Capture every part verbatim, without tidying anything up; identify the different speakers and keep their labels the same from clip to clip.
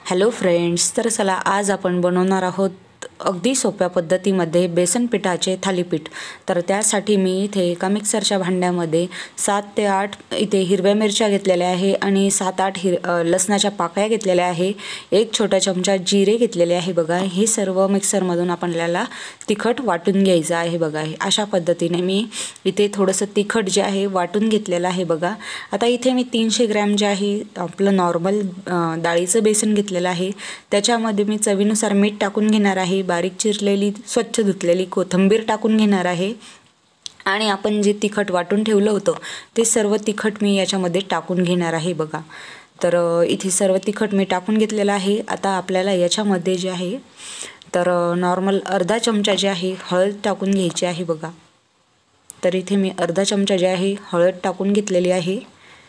Speaker 1: Hello friends, तर चला आज आपण बनवणार आहोत अगदी सोप्या पद्धतीमध्ये बेसन पिठाचे थालीपीठ। तर त्यासाठी मी इथे एका मिक्सरच्या भांड्यामध्ये सात ते आठ इथे हिरव्या मिरच्या घेतलेल्या आहे आणि सात आठ हिर लसणाच्या पाकळ्या घेतलेल्या आहे। एक छोटा चमचा जिरे घेतलेले आहे बघा। हे सर्व मिक्सरमधून आपल्याला तिखट वाटून घ्यायचं आहे बघा। अशा पद्धतीने मी इथे थोडंसं तिखट जे आहे वाटून घेतलेलं आहे बघा। आता इथे मी तीनशे ग्रॅम जे आहे आपलं नॉर्मल डाळीचं बेसन घेतलेलं आहे। त्याच्यामध्ये मी चवीनुसार मीठ टाकून घेणार आहे। बारीक चिरलेली स्वच्छ धुतलेली कोथिंबीर टाकून घेणार आहे आणि आपण जे तिखट वाटून ठेवलं होतं ते सर्व तिखट मी याच्यामध्ये टाकून घेणार आहे बघा। तर इथे सर्व तिखट मी टाकून घेतलेलं आहे। आता आपल्याला याच्यामध्ये जे आहे तर नॉर्मल अर्धा चमचा जे आहे हळद टाकून घ्यायची आहे बघा। तर इथे मी अर्धा चमचा जे आहे हळद टाकून घेतलेली आहे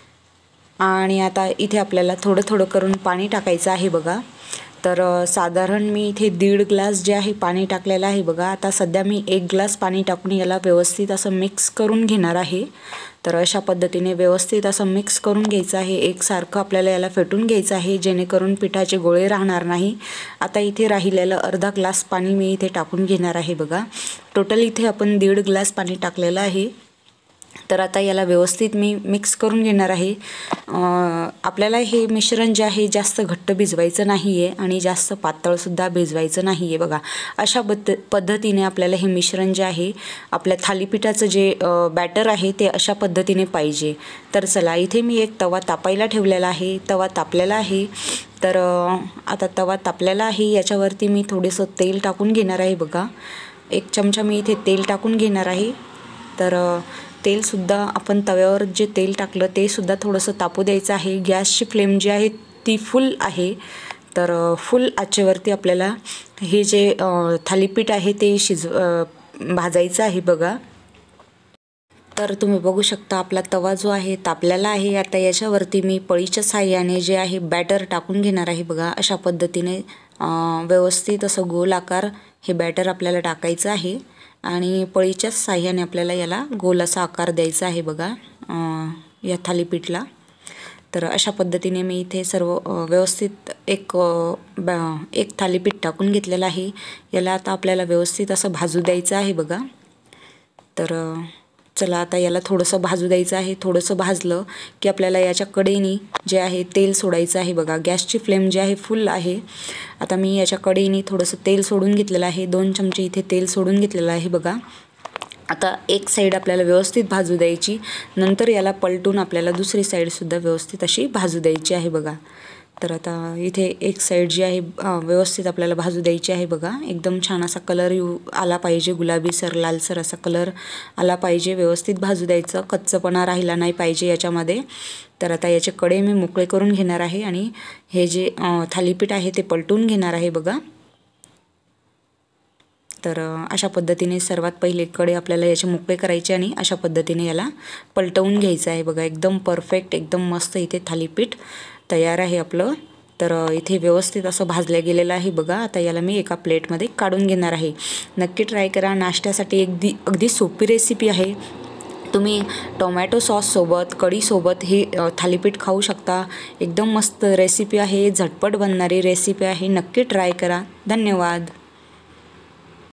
Speaker 1: आणि आता इथे आपल्याला थोडं थोडं करून पाणी टाकायचं आहे बघा। तर साधारण मी इथे दीड ग्लास जे आहे पाणी टाकलेलं आहे बघा। आता सध्या मी एक ग्लास पाणी टाकून याला व्यवस्थित असं मिक्स करून घेणार आहे। तर अशा पद्धतीने व्यवस्थित असं मिक्स करून घ्यायचं आहे। एकसारखं आपल्याला याला फेटून घ्यायचं आहे जेणेकरून पिठाचे गोळे राहणार नाही। आता इथे राहिलेलं अर्धा ग्लास पाणी मी इथे टाकून घेणार आहे बघा। टोटल इथे आपण दीड ग्लास पाणी टाकलेलं आहे। तर आता याला व्यवस्थित मी मिक्स करून घेणार आहे। आपल्याला हे मिश्रण जे आहे जास्त घट्ट भिजवायचं नाही आहे आणि जास्त पातळसुद्धा भिजवायचं नाही आहे बघा। अशा पद्ध पद्धतीने आपल्याला हे मिश्रण जे आहे आपल्या थालीपीठाचं जे बॅटर आहे ते अशा पद्धतीने पाहिजे। तर चला इथे मी एक तवा तापायला ठेवलेला आहे। तवा तापलेला आहे। तर आता तवा तापलेला आहे, याच्यावरती मी थोडंसं तेल टाकून घेणार आहे बघा। एक चमचा मी इथे तेल टाकून घेणार आहे। तर तेलसुद्धा आपण तव्यावर जे तेल टाकलं ते सुद्धा थोडंसं तापू द्यायचं आहे। गॅसची फ्लेम जी आहे ती फुल आहे। तर फुल आचेवरती आपल्याला हे जे थालीपीठ आहे ते शिजव भाजायचं आहे बघा। तर तुम्ही बघू शकता आपला तवा जो आहे तापलेला आहे। आता याच्यावरती मी पळीच्या साहाय्याने जे आहे बॅटर टाकून घेणार आहे बघा। अशा पद्धतीने व्यवस्थित असं गोल आकार हे बॅटर आपल्याला टाकायचं आहे आणि पळीच्या साहाय्याने आपल्याला याला गोल असा आकार द्यायचा आहे बघा या थालीपीठला। तर अशा पद्धतीने मी इथे सर्व व्यवस्थित एक एक थालीपीठ टाकून घेतलेलं आहे। याला आता आपल्याला व्यवस्थित असं भाजू द्यायचं आहे बघा। तर चला आता याला थोडंसं भाजू द्यायचं आहे। थोडंसं भाजलं की आपल्याला याच्या कडेने जे आहे तेल सोडायचं आहे बघा। गॅसची फ्लेम जी आहे फुल आहे। आता मी याच्या कडेने थोडंसं तेल सोडून घेतलेलं आहे। दोन चमचे इथे तेल सोडून घेतलेलं आहे बघा। आता एक साईड आपल्याला व्यवस्थित भाजू द्यायची, नंतर याला पलटून आपल्याला दुसरी साईडसुद्धा व्यवस्थित अशी भाजू द्यायची आहे बघा। तर आता इथे एक साईड जी आहे व्यवस्थित आपल्याला भाजू द्यायची आहे बघा। एकदम छान असा कलर येऊ आला पाहिजे, गुलाबीसर लालसर असा कलर आला पाहिजे। व्यवस्थित भाजू द्यायचं, कच्चपणा राहिला नाही पाहिजे याच्यामध्ये। तर आता याचे कडे मी मोकळे करून घेणार आहे आणि हे जे थालीपीठ आहे ते पलटून घेणार आहे बघा। तर अशा पद्धतीने सर्वात पहिले कडे आपल्याला याचे मोकळे करायचे आणि अशा पद्धतीने याला पलटवून घ्यायचं आहे बघा। एकदम परफेक्ट, एकदम मस्त इथे थालीपीठ तयार आहे आपलं। तर इथे व्यवस्थित असं भाजलं गेलेलं आहे बघा। आता याला मी एका प्लेटमध्ये काढून घेणार आहे। नक्की ट्राय करा, नाश्त्यासाठी अगदी अगदी सोपी रेसिपी आहे। तुम्ही टोमॅटो सॉससोबत कढीसोबत हे थालीपीठ खाऊ शकता। एकदम मस्त रेसिपी आहे, झटपट बनणारी रेसिपी आहे। नक्की ट्राय करा। धन्यवाद।